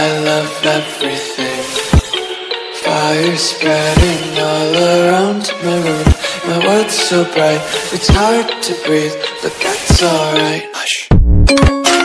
I love everything. Fire spreading all around my room. My world's so bright, it's hard to breathe, but that's alright. Hush.